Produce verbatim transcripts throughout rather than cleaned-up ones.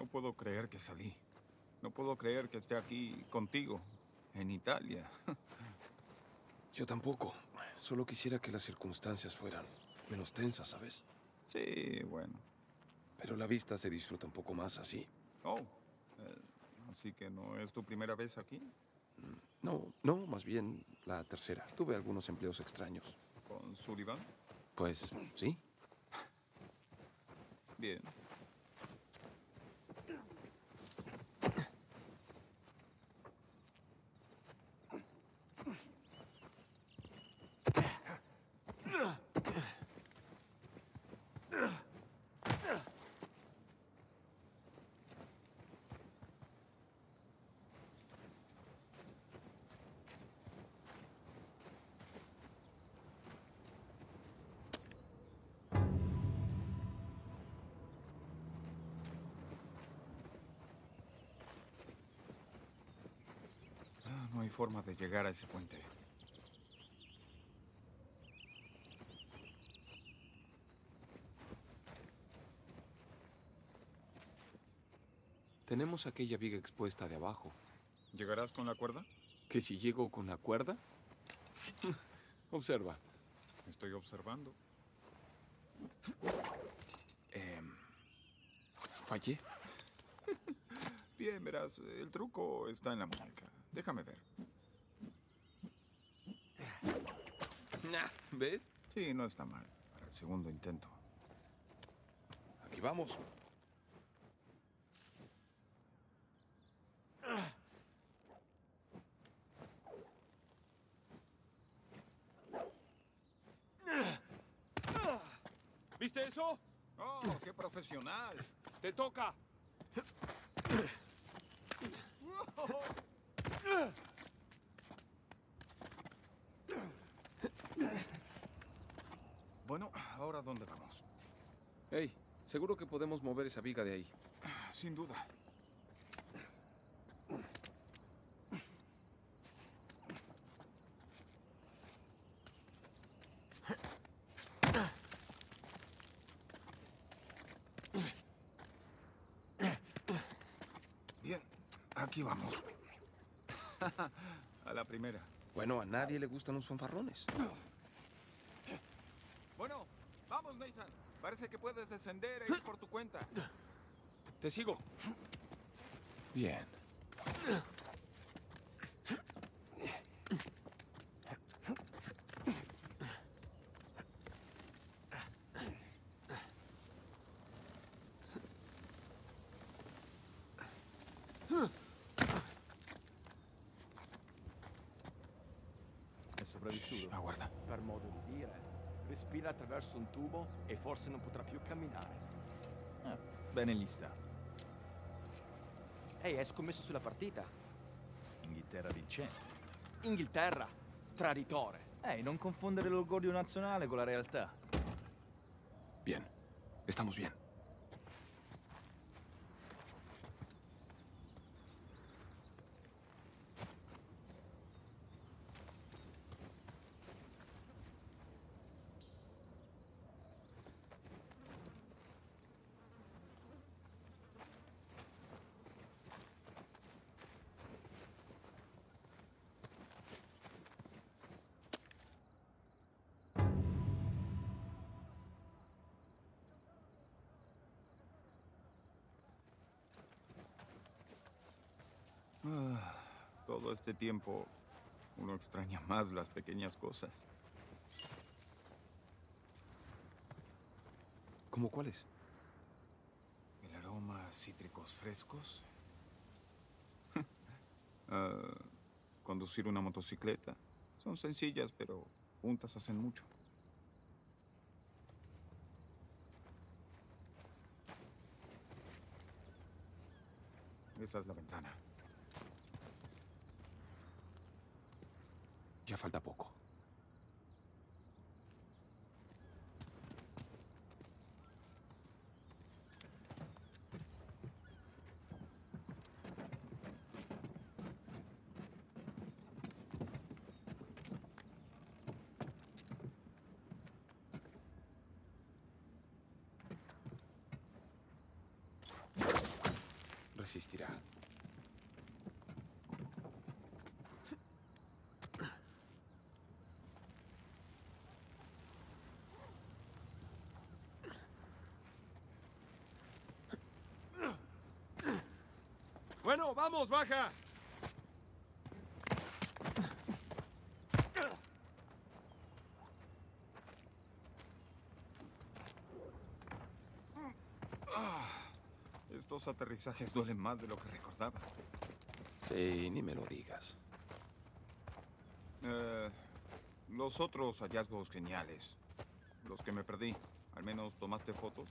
puedo creer que salí. No puedo creer que esté aquí contigo, en Italia. Yo tampoco. Solo quisiera que las circunstancias fueran menos tensas, ¿sabes? Sí, bueno. Pero la vista se disfruta un poco más así. Oh, eh, así que no es tu primera vez aquí. No, no, más bien la tercera. Tuve algunos empleos extraños. ¿Con Sullivan? Pues sí. Bien. Ah, no hay forma de llegar a ese puente. Tenemos aquella viga expuesta de abajo. ¿Llegarás con la cuerda? ¿Que si llego con la cuerda? Observa. Estoy observando. Eh, ¿Fallé? Bien, verás, el truco está en la muñeca. Déjame ver. Nah, ¿ves? Sí, no está mal. Para el segundo intento. Aquí vamos. ¿Viste eso? ¡Oh, qué profesional! ¡Te toca! Bueno, ¿ahora dónde vamos? Hey, seguro que podemos mover esa viga de ahí. Sin duda. Bien, aquí vamos. A la primera. Bueno, a nadie le gustan los fanfarrones. Bueno, vamos, Nathan. Parece que puedes descender e ir por tu cuenta. Te sigo. Bien. È sopravvissuto. Aguarda. Per modo di dire. Respira attraverso un tubo e forse non potrà più camminare. Ah, bene gli sta. Ehi, hai scommesso sulla partita? Inghilterra vincente. Inghilterra, traditore. Ehi, non confondere l'orgoglio nazionale con la realtà. Bien. Estamos bien. Ah, todo este tiempo uno extraña más las pequeñas cosas. ¿Cómo cuáles? El aroma a cítricos frescos. Ah, conducir una motocicleta. Son sencillas, pero juntas hacen mucho. Esa es la ventana. Ya falta poco. existirá. Bueno, vamos, baja. Estos aterrizajes duelen más de lo que recordaba. Sí, ni me lo digas. Eh, los otros hallazgos geniales. Los que me perdí. ¿Al menos tomaste fotos?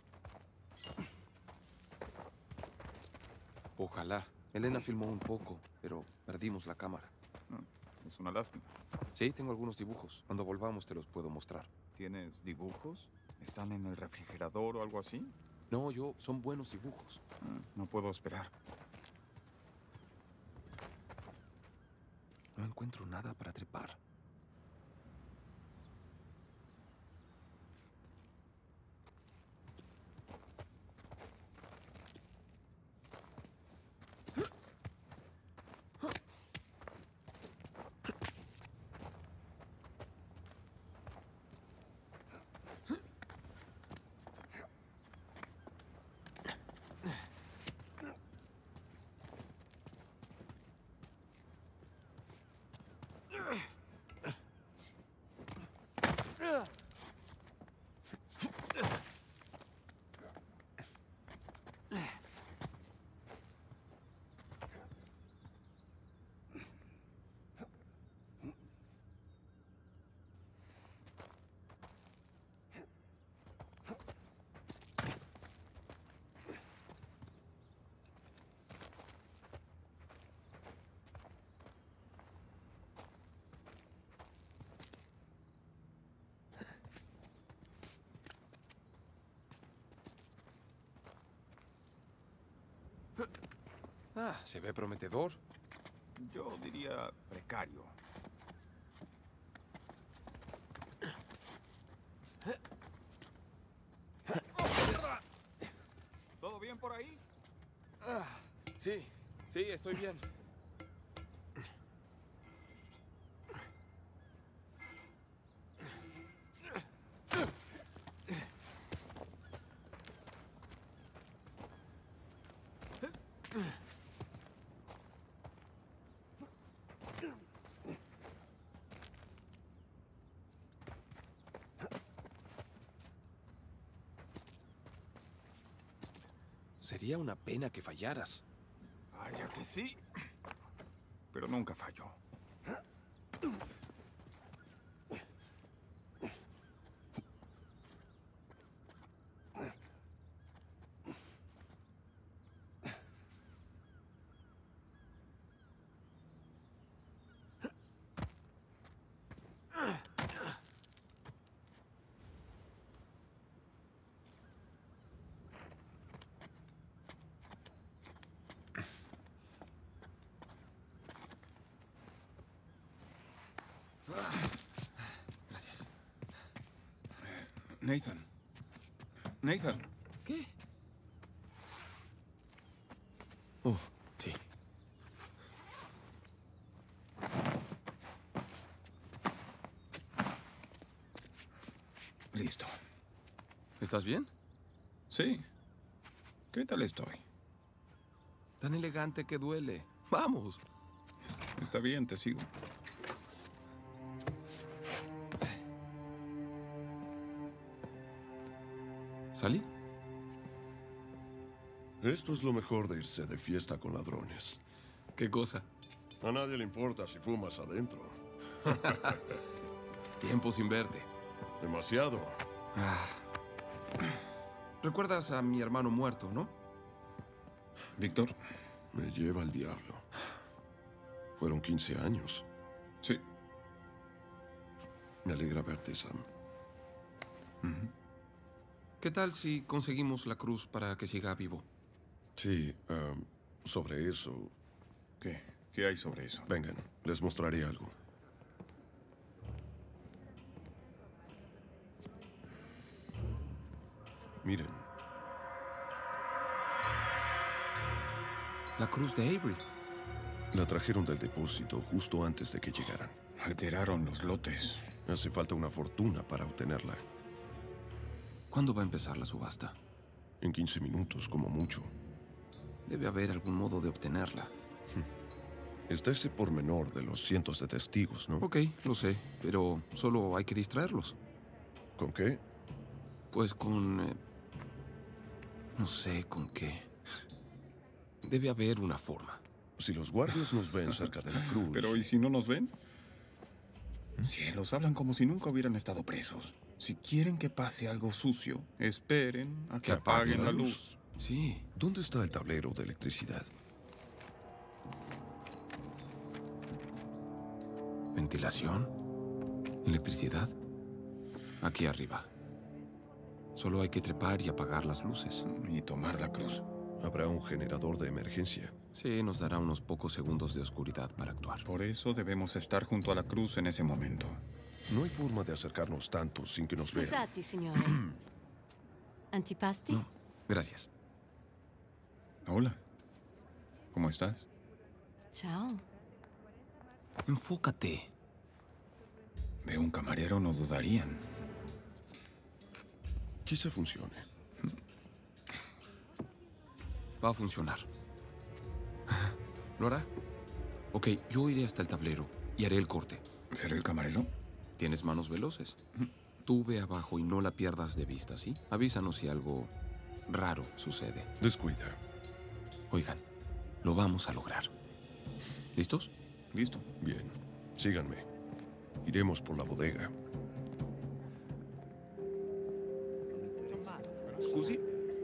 Ojalá. Elena filmó un poco, pero perdimos la cámara. No, es una lástima. Sí, tengo algunos dibujos. Cuando volvamos te los puedo mostrar. ¿Tienes dibujos? ¿Están en el refrigerador o algo así? No, yo, son buenos dibujos. Mm, No puedo esperar. No encuentro nada para trepar. Ah, se ve prometedor. Yo diría precario. ¿Todo bien por ahí? Ah, sí, sí, estoy bien. Sería una pena que fallaras. Vaya que sí. Pero nunca falló. Gracias. Nathan. Nathan. ¿Qué? Oh, sí. Listo. ¿Estás bien? Sí. ¿Qué tal estoy? Tan elegante que duele. Vamos. Está bien, te sigo. ¿Salí? Esto es lo mejor de irse de fiesta con ladrones. ¿Qué cosa? A nadie le importa si fumas adentro. Tiempo sin verte. Demasiado. Ah. ¿Recuerdas a mi hermano muerto, no? Víctor. Me lleva el diablo. Fueron quince años. Sí. Me alegra verte, Sam. Ujú. ¿Qué tal si conseguimos la cruz para que siga vivo? Sí, um, sobre eso... ¿Qué? ¿Qué hay sobre eso? Vengan, les mostraré algo. Miren. La cruz de Avery. La trajeron del depósito justo antes de que llegaran. Alteraron los lotes. Hace falta una fortuna para obtenerla. ¿Cuándo va a empezar la subasta? En quince minutos, como mucho. Debe haber algún modo de obtenerla. Está ese pormenor de los cientos de testigos, ¿no? Ok, lo sé, pero solo hay que distraerlos. ¿Con qué? Pues con... eh, no sé con qué. Debe haber una forma. Si los guardias nos ven cerca de la cruz... Pero ¿y si no nos ven? Cielos, hablan como si nunca hubieran estado presos. Si quieren que pase algo sucio, esperen a que, Que apaguen la luz. Sí. ¿Dónde está el tablero de electricidad? ¿Ventilación? ¿Electricidad? Aquí arriba. Solo hay que trepar y apagar las luces. Y tomar la cruz. Habrá un generador de emergencia. Sí, nos dará unos pocos segundos de oscuridad para actuar. Por eso debemos estar junto a la cruz en ese momento. No hay forma de acercarnos tanto sin que nos vean. Scusate, signore. Antipasti? No, gracias. Hola. ¿Cómo estás? Ciao. Enfócate. De un camarero no dudarían. Quizá funcione. Va a funcionar. ¿Lo hará? Ok, yo iré hasta el tablero y haré el corte. ¿Seré el camarero? Tienes manos veloces. Tú ve abajo y no la pierdas de vista, ¿sí? Avísanos si algo raro sucede. Descuida. Oigan, lo vamos a lograr. ¿Listos? Listo. Bien. Síganme. Iremos por la bodega. Scusi?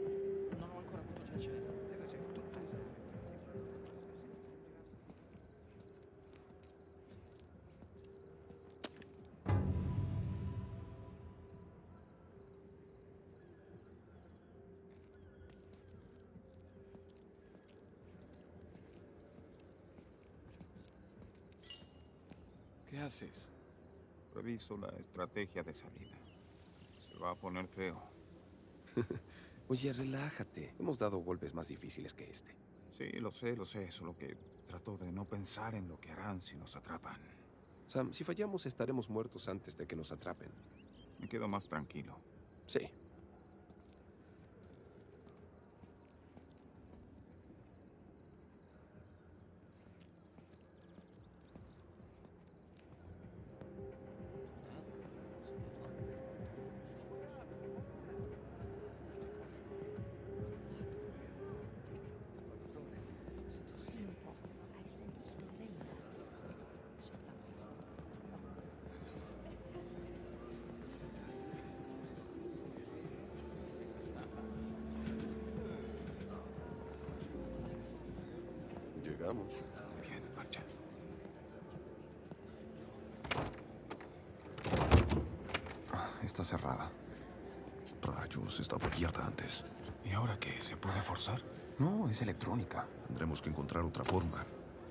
¿Qué haces? Reviso la estrategia de salida. Se va a poner feo. Oye, relájate. Hemos dado golpes más difíciles que este. Sí, lo sé, lo sé. Solo que trato de no pensar en lo que harán si nos atrapan. Sam, si fallamos estaremos muertos antes de que nos atrapen. Me quedo más tranquilo. Sí. Llegamos. Bien, marcha. Está cerrada. Rayos, estaba abierta antes. ¿Y ahora qué? ¿Se puede forzar? No, es electrónica. Tendremos que encontrar otra forma.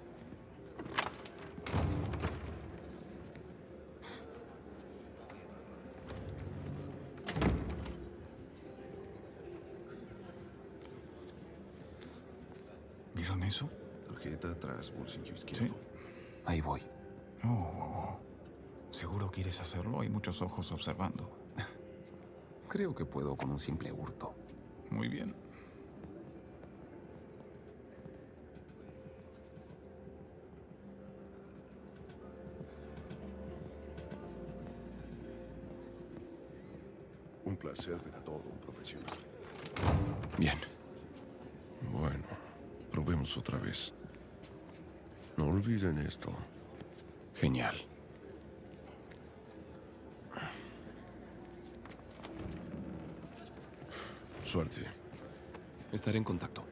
¿Vieron eso? Tarjeta atrás, bolsillo izquierdo. Sí. Ahí voy. Oh, oh, oh. ¿Seguro quieres hacerlo? Hay muchos ojos observando. Creo que puedo con un simple hurto. Muy bien. Un placer ver a todo un profesional. Bien. Bueno, probemos otra vez. No olviden esto. Genial. Suerte. Estaré en contacto.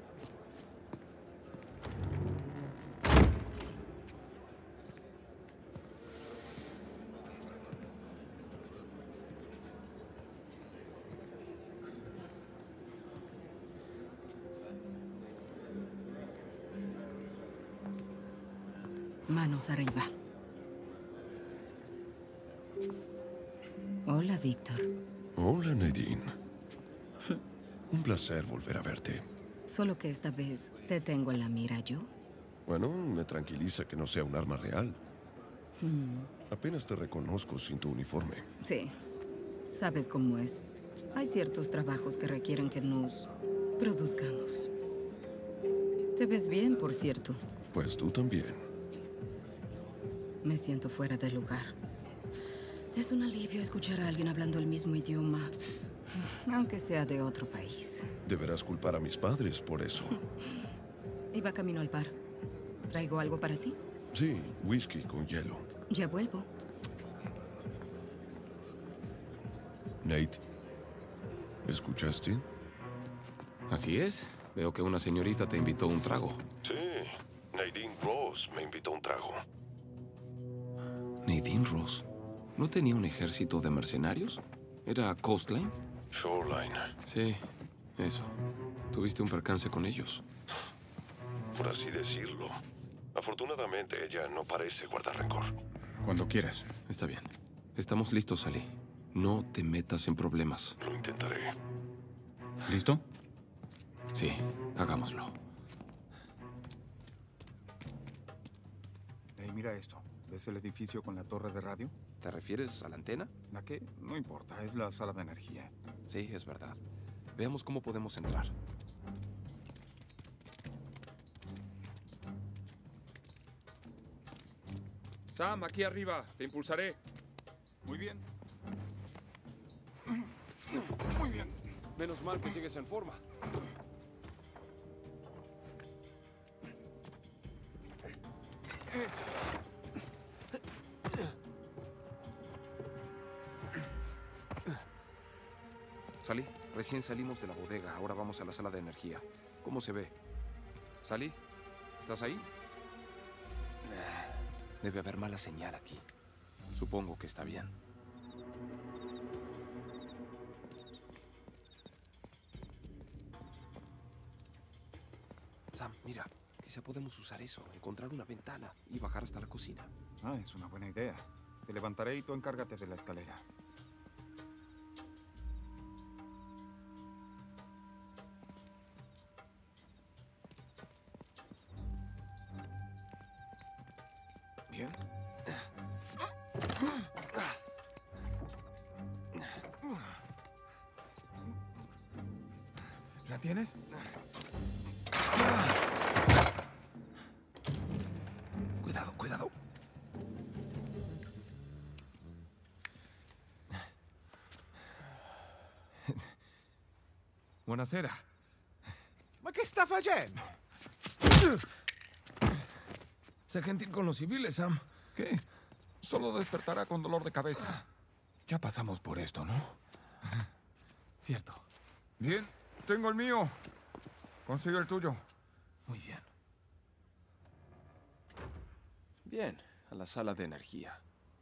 Manos arriba. Hola, Víctor. Hola, Nadine. Un placer volver a verte. Solo que esta vez te tengo en la mira yo. Bueno, me tranquiliza que no sea un arma real. Hmm. Apenas te reconozco sin tu uniforme. Sí. Sabes cómo es. Hay ciertos trabajos que requieren que nos produzcamos. Te ves bien, por cierto. Pues tú también. Me siento fuera de lugar. Es un alivio escuchar a alguien hablando el mismo idioma, aunque sea de otro país. Deberás culpar a mis padres por eso. Iba camino al bar. ¿Traigo algo para ti? Sí, whisky con hielo. Ya vuelvo. Nate, ¿escuchaste? Así es. Veo que una señorita te invitó un trago. Sí, Nadine Rose me invitó un trago. Nadine Rose. ¿No tenía un ejército de mercenarios? ¿Era Coastline? Shoreline. Sí, eso. ¿Tuviste un percance con ellos? Por así decirlo. Afortunadamente ella no parece guardar rencor. Cuando quieras. Está bien. Estamos listos, Sally. No te metas en problemas. Lo intentaré. ¿Listo? Sí, hagámoslo. Hey, mira esto. ¿Ves el edificio con la torre de radio? ¿Te refieres a la antena? ¿La qué? No importa, es la sala de energía. Sí, es verdad. Veamos cómo podemos entrar. Sam, aquí arriba. Te impulsaré. Muy bien. Muy bien. Menos mal que sigues en forma. Salí, recién salimos de la bodega. Ahora vamos a la sala de energía. ¿Cómo se ve? Salí, ¿estás ahí? Debe haber mala señal aquí. Supongo que está bien. Sam, mira, quizá podemos usar eso, encontrar una ventana y bajar hasta la cocina. Ah, es una buena idea. Te levantaré y tú encárgate de la escalera. Bien. ¿La tienes? Cuidado, cuidado. Buonasera. Ma che sta facendo? Sé gentil con los civiles, Sam. ¿Qué? Solo despertará con dolor de cabeza. Ya pasamos por esto, ¿no? Cierto. Bien, tengo el mío. Consigue el tuyo. Muy bien. Bien, a la sala de energía.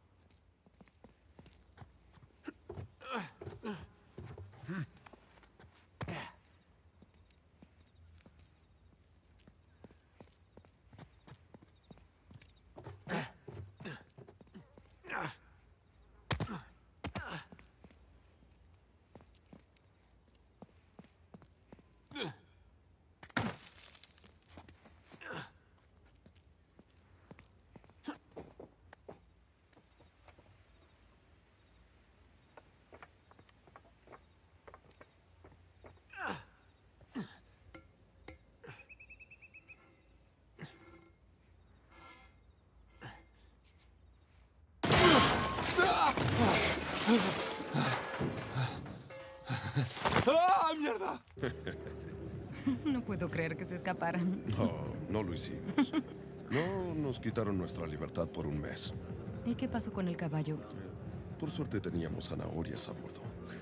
¡Ah, mierda! No puedo creer que se escaparan. No, no lo hicimos. No nos quitaron nuestra libertad por un mes. ¿Y qué pasó con el caballo? Por suerte teníamos zanahorias a bordo.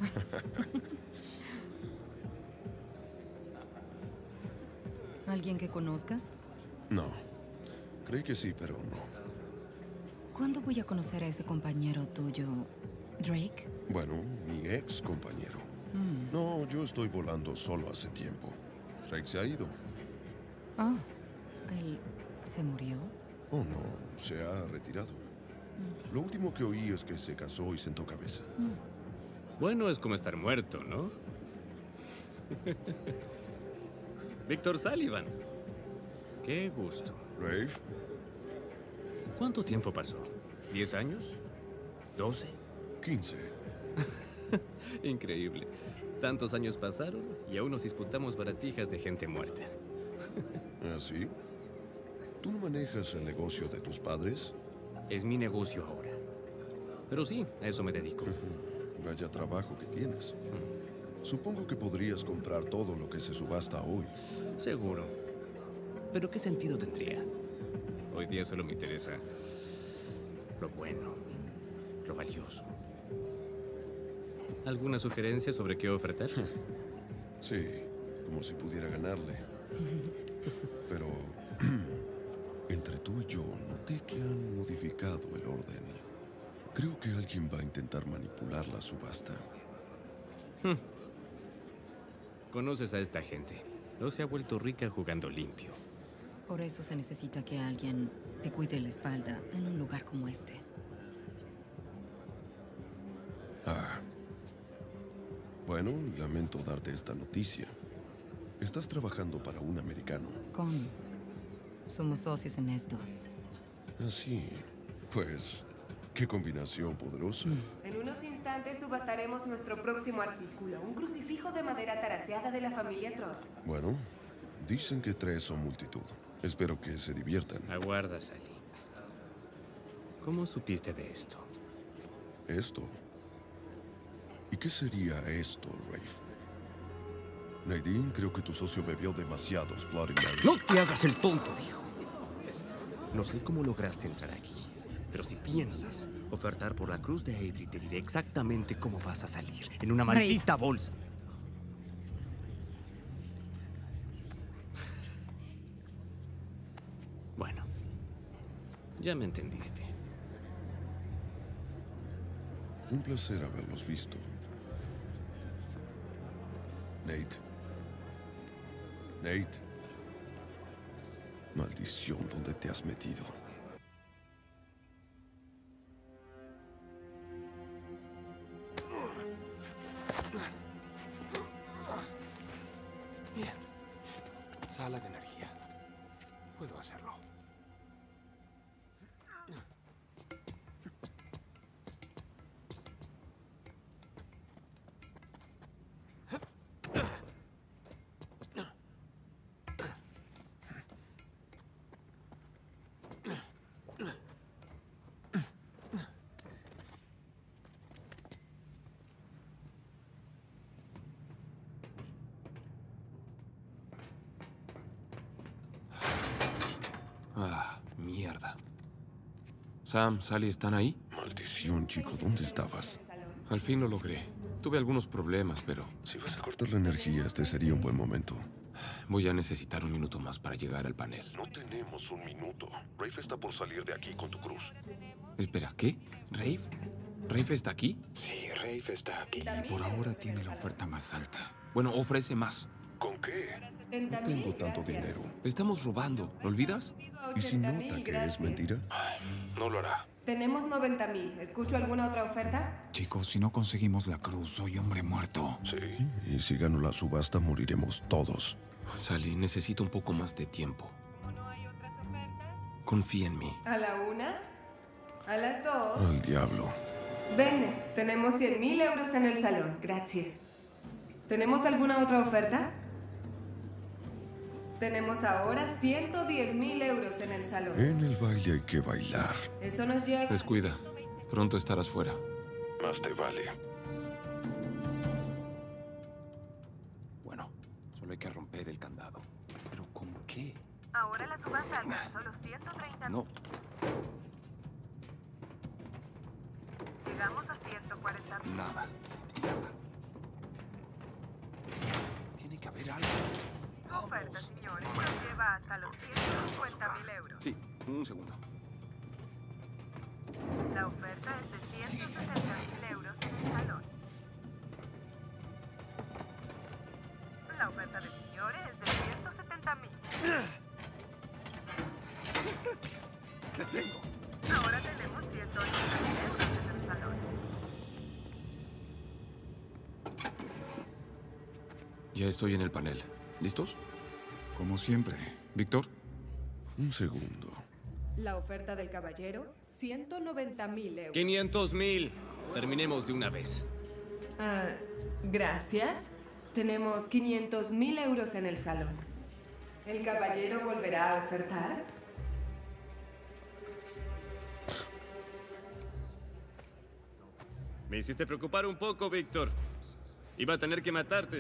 ¿Alguien que conozcas? No. Creí que sí, pero no. ¿Cuándo voy a conocer a ese compañero tuyo, Drake? Bueno, mi ex compañero. Mm. No, yo estoy volando solo hace tiempo. Drake se ha ido. Oh, ¿él se murió? Oh, no, se ha retirado. Lo último que oí es que se casó y sentó cabeza. Bueno, es como estar muerto, ¿no? Víctor Sullivan. Qué gusto. Rafe, ¿Cuánto tiempo pasó? ¿Diez años? ¿Doce? quince. Increíble. Tantos años pasaron y aún nos disputamos baratijas de gente muerta. ¿Ah, sí? ¿Tú no manejas el negocio de tus padres? Es mi negocio ahora. Pero sí, a eso me dedico. Vaya trabajo que tienes. Supongo que podrías comprar todo lo que se subasta hoy. Seguro. Pero ¿qué sentido tendría? Hoy día solo me interesa lo bueno, lo valioso. ¿Alguna sugerencia sobre qué ofertar? Sí, como si pudiera ganarle. Pero entre tú y yo noté que han modificado el orden. Creo que alguien va a intentar manipular la subasta. Conoces a esta gente. No se ha vuelto rica jugando limpio. Por eso se necesita que alguien te cuide la espalda en un lugar como este. Ah. Bueno, lamento darte esta noticia. Estás trabajando para un americano. Con... Somos socios en esto. Así, pues, qué combinación poderosa. En unos instantes subastaremos nuestro próximo artículo, un crucifijo de madera taraseada de la familia Trott. Bueno, dicen que tres son multitud. Espero que se diviertan. Aguarda, Sally. ¿Cómo supiste de esto? ¿Esto? ¿Y qué sería esto, Rafe? Nadine, creo que tu socio bebió demasiados Bloody Mary. ¡No te hagas el tonto, viejo! No sé cómo lograste entrar aquí, pero si piensas ofertar por la cruz de Avery, te diré exactamente cómo vas a salir. En una maldita bolsa. Bueno, ya me entendiste. Un placer haberlos visto. Nate. Nate. Maldición, ¿dónde te has metido? Bien. Sala de energía. Puedo hacerlo. Ah, mierda. Sam, Sally, ¿están ahí? Maldición, chico, ¿dónde estabas? Al fin lo logré. Tuve algunos problemas, pero Si vas a cortar la energía, este sería un buen momento. voy a necesitar un minuto más para llegar al panel. No tenemos un minuto. Rafe está por salir de aquí con tu cruz. Espera, ¿qué? ¿Rafe? ¿Rafe está aquí? Sí, Rafe está aquí. Y por ahora tiene la oferta más alta. Bueno, ofrece más. ¿Con qué? No tengo tanto dinero. Estamos robando, ¿lo olvidas? ¿Y si nota que es mentira? No lo hará. Tenemos noventa mil. ¿Escucho alguna otra oferta? Chicos, si no conseguimos la cruz, soy hombre muerto. Sí. Y si gano la subasta, moriremos todos. Sally, necesito un poco más de tiempo. ¿No hay otras ofertas? Confía en mí. ¿A la una? ¿A las dos? Al diablo. Vende, tenemos cien mil euros en el salón. Gracias. ¿Tenemos alguna otra oferta? Tenemos ahora ciento diez mil euros en el salón. En el baile hay que bailar. Eso nos lleva... Descuida. Pronto estarás fuera. Más te vale. Bueno, solo hay que romper el candado. ¿Pero con qué? Ahora la subasta alcanzó los ciento treinta mil. No. Llegamos a ciento cuarenta mil. Nada. Nada. Tiene que haber algo. Oferta, señores, nos lleva hasta los ciento cincuenta mil euros. Sí, un segundo. La oferta es de ciento sesenta mil euros en el salón. La oferta de señores es de ciento setenta mil. ¡Te tengo! Ahora tenemos ciento ochenta mil euros en el salón. Ya estoy en el panel. ¿Listos? Como siempre. ¿Víctor? Un segundo. La oferta del caballero, ciento noventa mil euros. quinientos mil. Terminemos de una vez. Ah, gracias. Tenemos quinientos mil euros en el salón. ¿El caballero volverá a ofertar? Me hiciste preocupar un poco, Víctor. Iba a tener que matarte.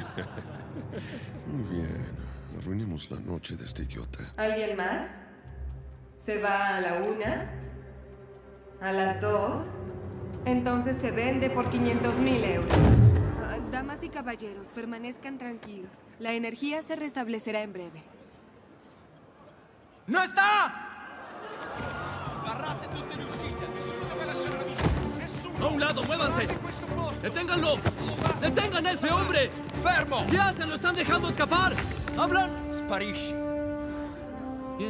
Muy bien. Arruinemos la noche de este idiota. ¿Alguien más? ¿Se va a la una? ¿A las dos? Entonces se vende por quinientos mil euros. Ah, damas y caballeros, permanezcan tranquilos. La energía se restablecerá en breve. ¡No está! Barrate tutte le uscite, nessuno deve lasciare la vita. Nessuno! ¡A un lado, muévanse! Guardate questo posto! ¡Deténganlo! ¡Detengan a ese hombre! Fermo! ¿Qué hacen? ¡Lo están dejando escapar! ¡Hablan! Sparisci. Bien.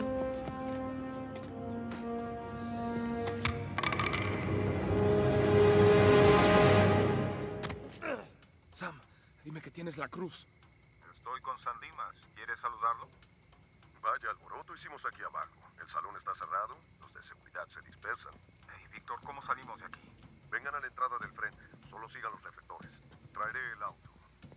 Sam, dime que tienes la cruz. Estoy con San Dimas. ¿Quieres saludarlo? Vaya alboroto hicimos aquí abajo. El salón está cerrado, los de seguridad se dispersan. Hey, Víctor, ¿cómo salimos de aquí? Vengan a la entrada del frente, solo sigan los reflectores. Traeré el auto.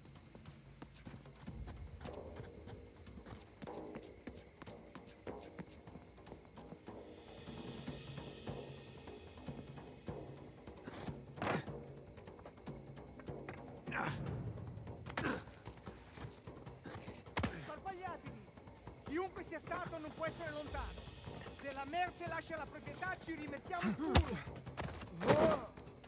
Sbaragliatevi! Chiunque sia stato non può essere lontano. Se la merce lascia la proprietà ci rimettiamo il culo. Oh.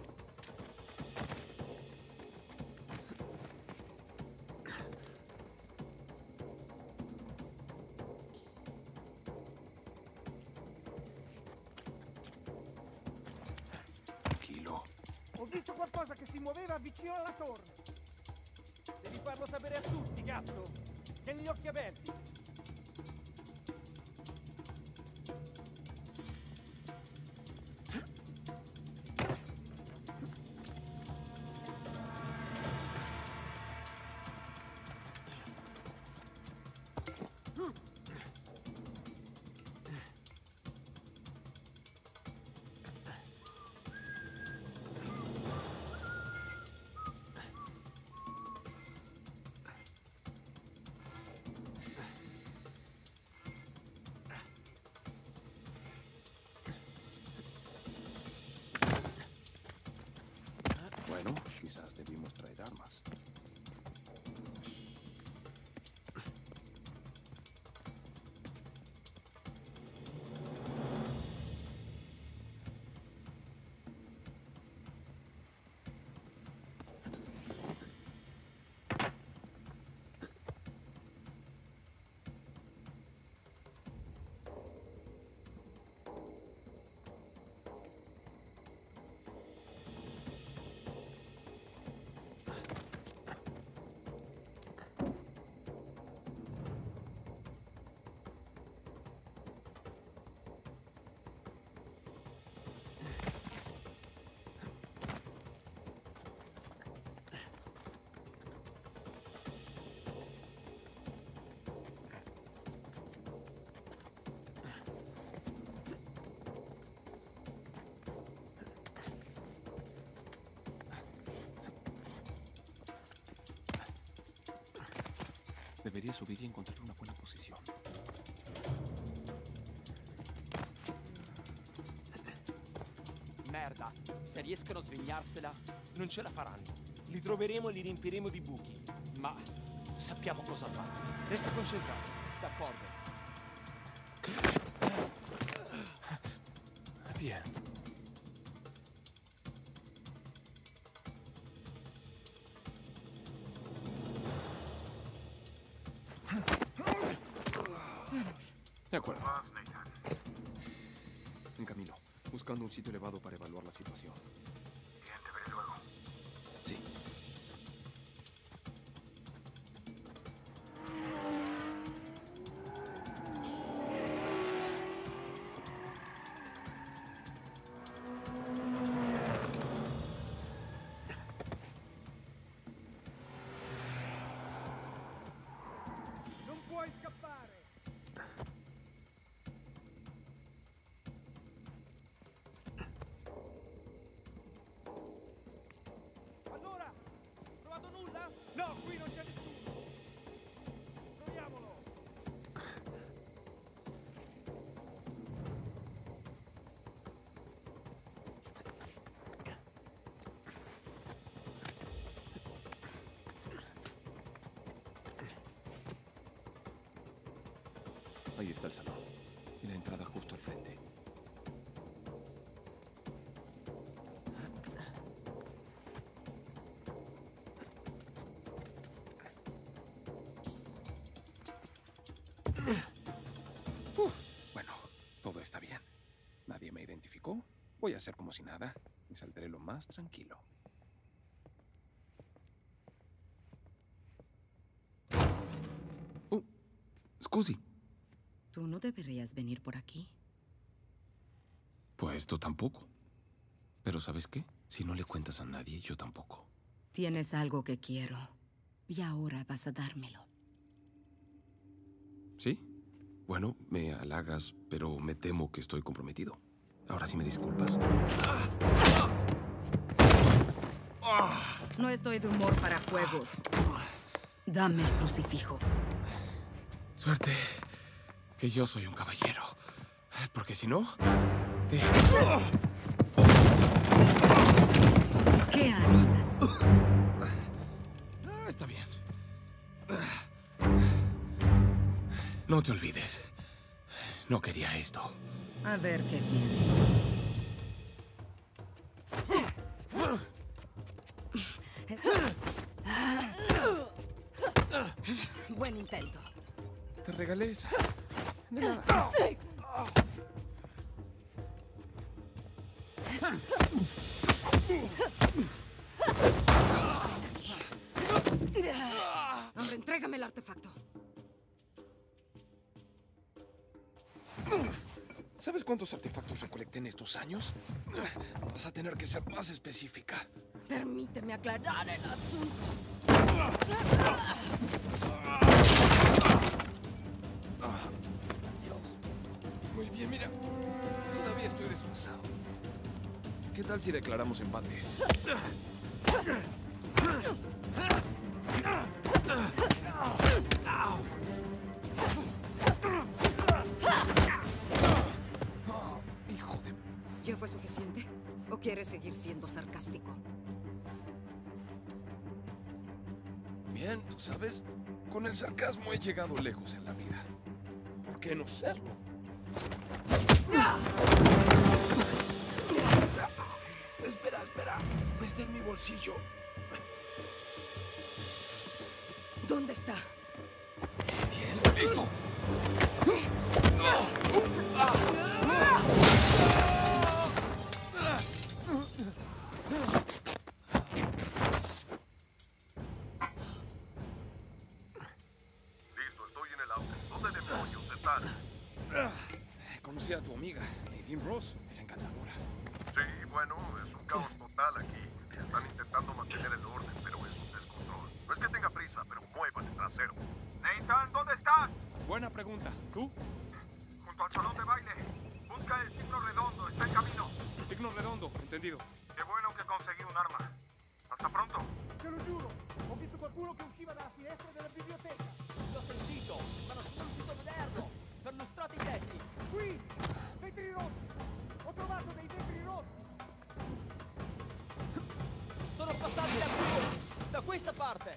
Tranquilo. Ho visto qualcosa che si muoveva vicino alla torre. Devi farlo sapere a tutti, cazzo. Tieni gli occhi aperti. Bueno, quizás debimos traer armas. Debería subir y encontrar una buena posición. Merda, se riescono a svignarsela, non ce la faranno. Li troveremo e li riempiremo di buchi. Ma sappiamo cosa fare. Resta concentrato. D'accordo. Bien. De acuerdo. En camino, buscando un sitio elevado para evaluar la situación. Bien, te veré luego. Sí. Non puoi scappare. al salón. Y la entrada justo al frente. Uh, bueno, todo está bien. Nadie me identificó. Voy a hacer como si nada y saldré lo más tranquilo. Oh, scusi. Tú no deberías venir por aquí. Pues tú tampoco. Pero ¿sabes qué? Si no le cuentas a nadie, yo tampoco. Tienes algo que quiero. Y ahora vas a dármelo. ¿Sí? Bueno, me halagas, pero me temo que estoy comprometido. Ahora sí me disculpas. No estoy de humor para juegos. Dame el crucifijo. Suerte que yo soy un caballero. Porque si no, te... ¿Qué harías? Ah, está bien. No te olvides. No quería esto. A ver qué tienes. Buen intento. Te regalé esa. De nada. Ahora entrégame el artefacto. ¿Sabes cuántos artefactos recolecté en estos años? Vas a tener que ser más específica. Permíteme aclarar el asunto. Dios. Muy bien, mira. Todavía estoy desfasado. ¿Qué tal si declaramos empate? Hijo de... ¿Ya fue suficiente? ¿O quieres seguir siendo sarcástico? Bien, tú sabes, con el sarcasmo he llegado lejos en la vida. ¿Por qué no serlo? Espera, espera. Está en mi bolsillo. ¿Dónde está? Bien, listo. Listo, estoy en el auto. ¿Dónde demonios están? Conocí a tu amiga, Nadine Ross. Es encantadora. Sí, bueno, es un caos total aquí. Están intentando mantener el orden, pero es un descontrol. No es que tenga prisa, pero muevan el trasero. Nathan, ¿dónde estás? Buena pregunta. ¿Tú? Junto al salón de baile. Busca el signo redondo, está en camino. Signo redondo, entendido. Qué bueno che conseguì un'arma. Hasta pronto. Te lo giuro, ho visto qualcuno che usciva dalla finestra della biblioteca. L'ho sentito, ma non sono riuscito a vederlo. Per lustrati i tetti. Qui, vetri rossi. Ho trovato dei vetri rossi. Sono passati da qui, da questa parte.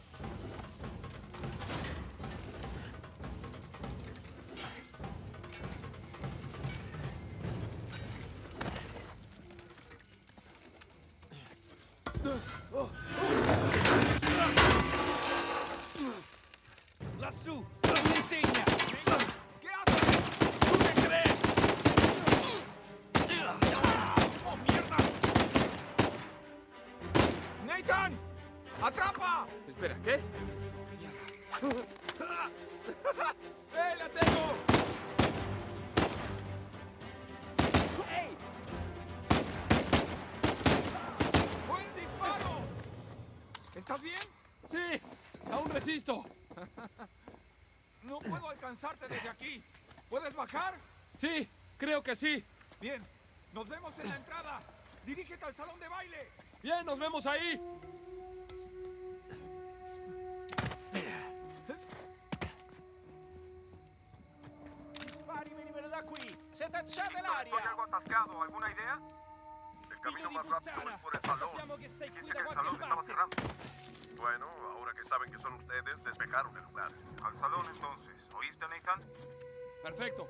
Lassù, l'insegna. Che haces? ¿Tú me crees? Oh, mierda. Nathan, atrapa. Espera, ¿qué? Mierda. ¡Eh, la tengo! ¡Ey! ¡Buen disparo! ¿Estás bien? ¡Sí! ¡Aún resisto! No puedo alcanzarte desde aquí. ¿Puedes bajar? ¡Sí! ¡Creo que sí! Bien. Nos vemos en la entrada. Dirígete al salón de baile. ¡Bien, nos vemos ahí! Dispari, venimelo da qui! Se tacciate l'aria! Estoy algo atascado. ¿Alguna idea? El camino más rápido es por el salón. Sappiamo che sei qui Dijiste da que el qualche salón estaba parte. cerrado. Bueno, ahora que saben que son ustedes, despejaron el lugar. Al salón entonces. ¿Oíste, Nathan? Perfecto.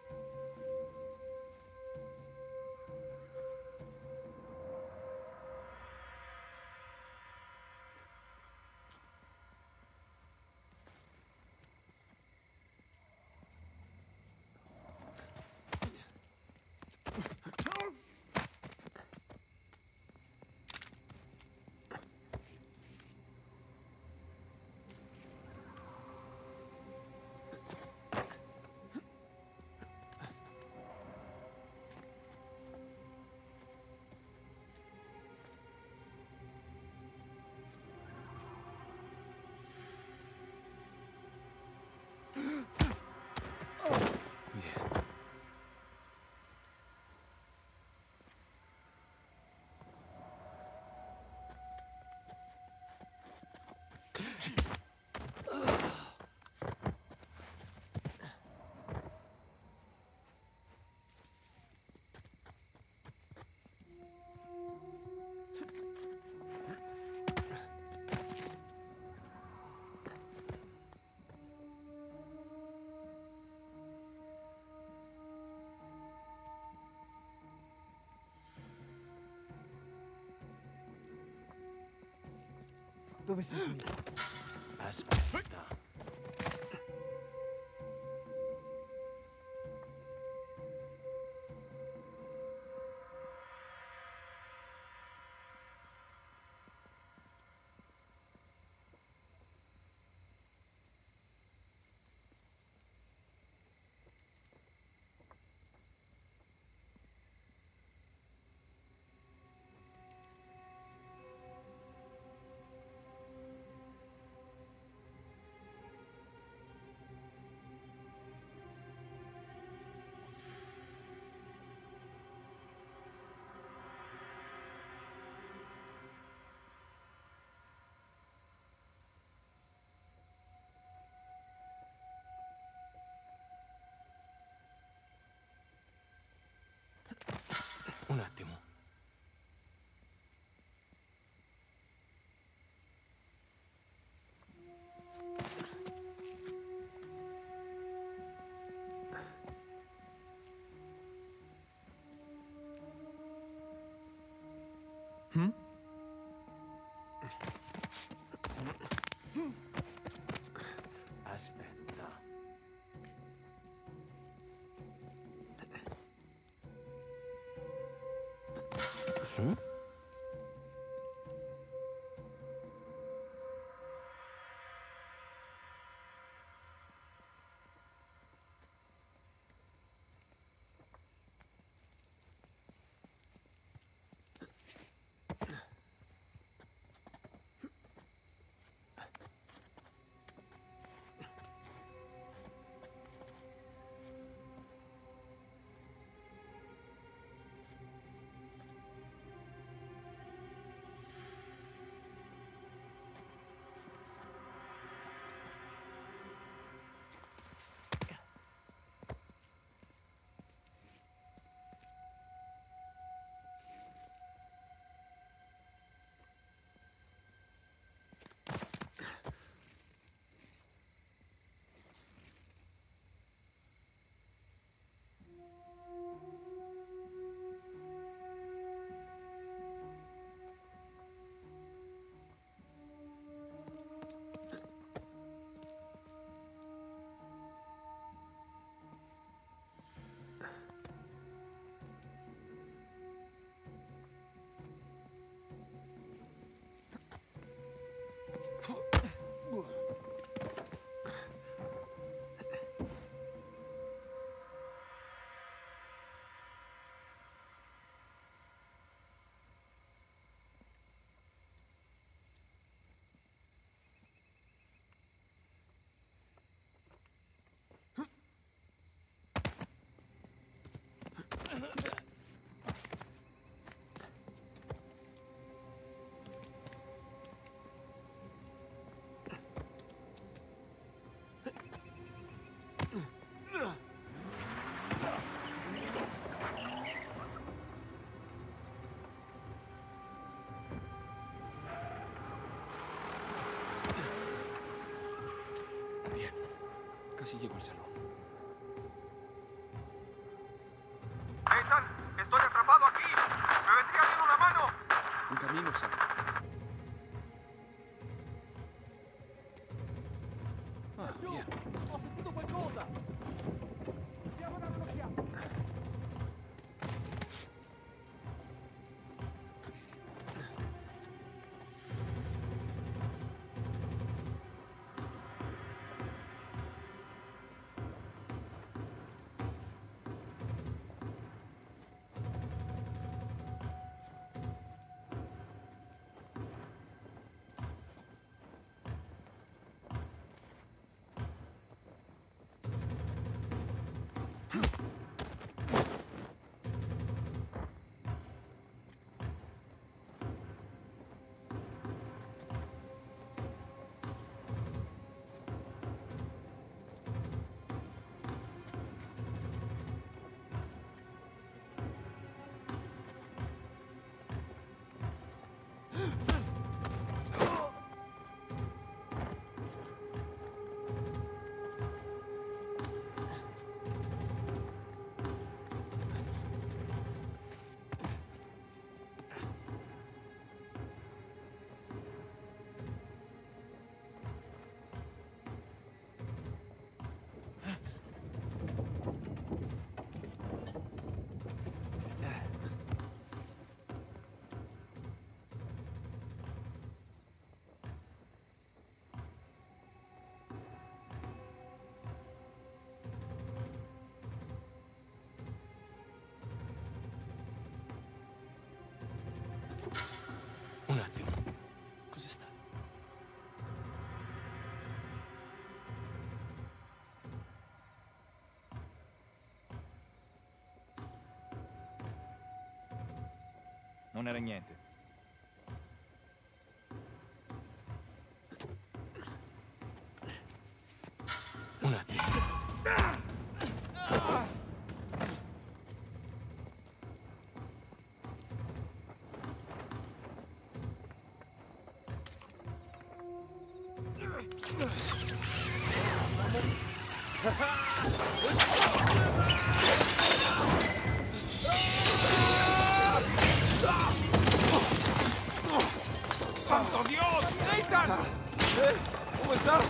Dove sei finito? Aspetta. Un attimo. Hmm? Aspetta. Mm? Casi llego al salón. Minusa. Ah, via. Ho sentito qualcosa! Andiamo a dare un'occhiata! Un attimo. Cos'è stato? Non era niente. Un attimo. ¡Santo Dios! ¡Nathan! Eh, ¿Cómo estás?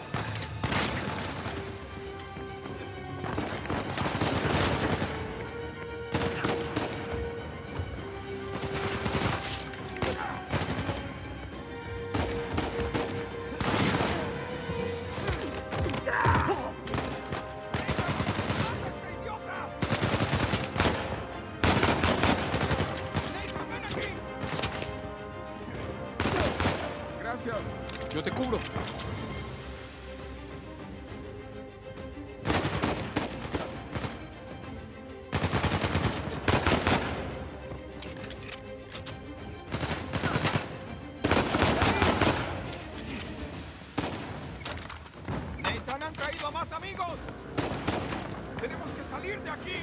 Gracias. Yo te cubro. ¡Nathan, han caído más amigos! ¡Tenemos que salir de aquí!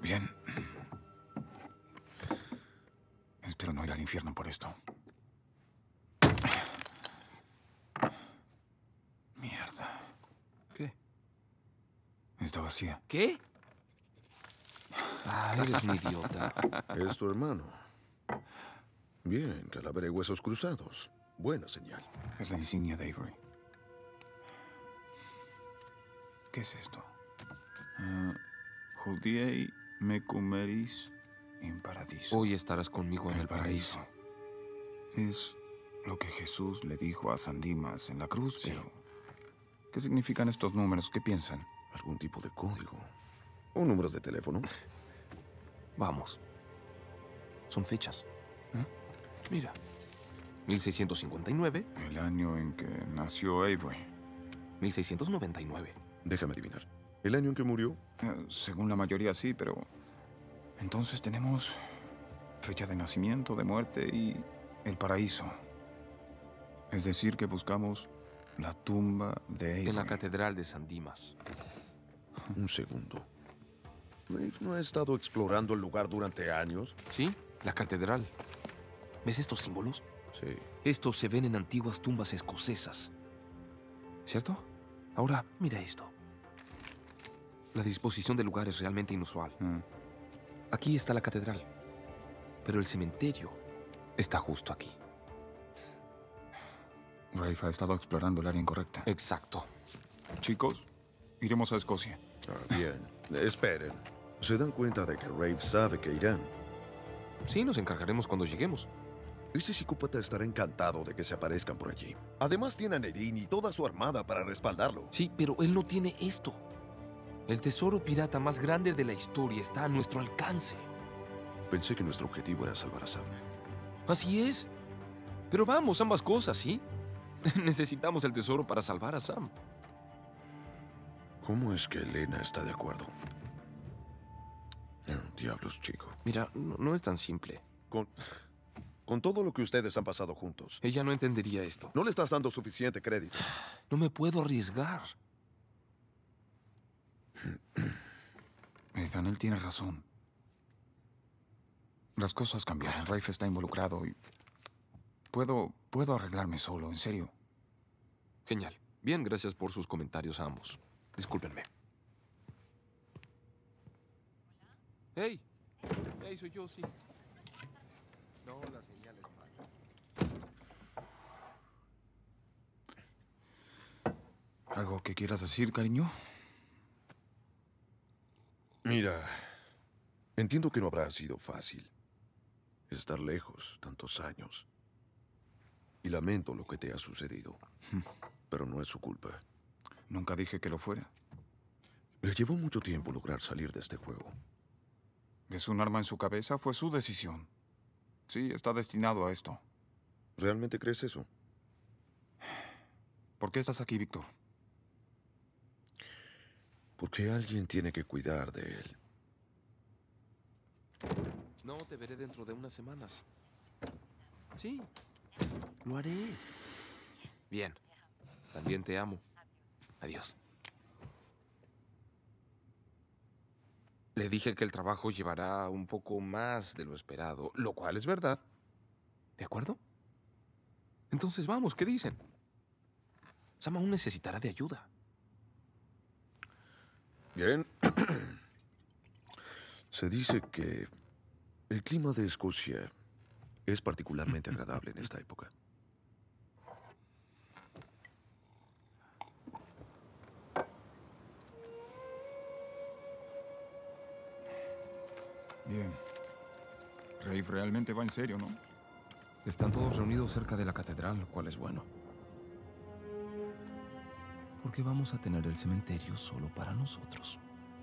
Bien. Espero no ir al infierno por esto. Mierda. ¿Qué? Está vacía. ¿Qué? Ah, eres un idiota. Es tu hermano. Bien, calavera y huesos cruzados. Buena señal. Es la insignia de Avery. ¿Qué es esto? Uh, Judiei mecumeris in paradiso. Hoy estarás conmigo en el, el paraíso. paraíso. Es lo que Jesús le dijo a San Dimas en la cruz, sí. Pero... ¿qué significan estos números? ¿Qué piensan? Algún tipo de código. ¿Un número de teléfono? Vamos. Son fechas. ¿Eh? Mira. mil seiscientos cincuenta y nueve. El año en que nació Avery. mil seiscientos noventa y nueve. Déjame adivinar. ¿El año en que murió? Eh, según la mayoría sí, pero... entonces tenemos fecha de nacimiento, de muerte y el paraíso. Es decir, que buscamos la tumba de Avery. En la catedral de San Dimas. Un segundo. ¿Rave no ha estado explorando el lugar durante años? Sí, la catedral. ¿Ves estos símbolos? Sí. Estos se ven en antiguas tumbas escocesas. ¿Cierto? Ahora, mira esto. La disposición del lugar es realmente inusual. Mm. Aquí está la catedral, pero el cementerio está justo aquí. Rafe ha estado explorando el área incorrecta. Exacto. Chicos, iremos a Escocia. Ah, bien. Esperen. ¿Se dan cuenta de que Rave sabe que irán? Sí, nos encargaremos cuando lleguemos. Ese psicópata estará encantado de que se aparezcan por allí. Además tiene a Nadine y toda su armada para respaldarlo. Sí, pero él no tiene esto. El tesoro pirata más grande de la historia está a nuestro alcance. Pensé que nuestro objetivo era salvar a Sam. Así es. Pero vamos, ambas cosas, ¿sí? Necesitamos el tesoro para salvar a Sam. ¿Cómo es que Elena está de acuerdo? Oh, diablos, chico. Mira, no, no es tan simple. Con, con todo lo que ustedes han pasado juntos. Ella no entendería esto. No le estás dando suficiente crédito. No me puedo arriesgar. Ethan, él tiene razón. Las cosas cambiaron. Rafe está involucrado y... Puedo, puedo arreglarme solo, en serio. Genial. Bien, gracias por sus comentarios a ambos. Discúlpenme. ¡Hey! ¡Hey, soy yo, sí! No, la señal es mala. ¿Algo que quieras decir, cariño? Mira, entiendo que no habrá sido fácil estar lejos tantos años. Y lamento lo que te ha sucedido. Pero no es su culpa. Nunca dije que lo fuera. Le llevó mucho tiempo lograr salir de este juego. ¿Es un arma en su cabeza? Fue su decisión. Sí, está destinado a esto. ¿Realmente crees eso? ¿Por qué estás aquí, Víctor? Porque alguien tiene que cuidar de él. No, te veré dentro de unas semanas. Sí, lo haré. Bien. También te amo. Adiós. Le dije que el trabajo llevará un poco más de lo esperado, lo cual es verdad. ¿De acuerdo? Entonces vamos, ¿qué dicen? Sam aún necesitará de ayuda. Bien. Se dice que el clima de Escocia es particularmente agradable en esta época. Bien. Rafe realmente va en serio, ¿no? Están todos reunidos cerca de la catedral, lo cual es bueno. Porque vamos a tener el cementerio solo para nosotros.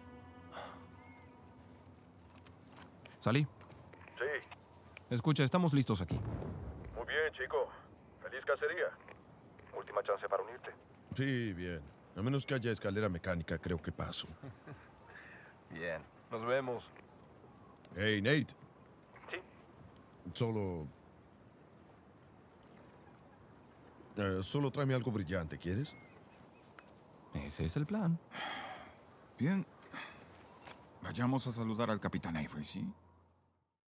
¿Salí? Sí. Escucha, estamos listos aquí. Muy bien, chico. Feliz cacería. Última chance para unirte. Sí, bien. A menos que haya escalera mecánica, creo que paso. Bien. Nos vemos. Hey, Nate. Sí. Solo... Eh, solo tráeme algo brillante, ¿quieres? Ese es el plan. Bien. Vayamos a saludar al capitán Avery, ¿sí?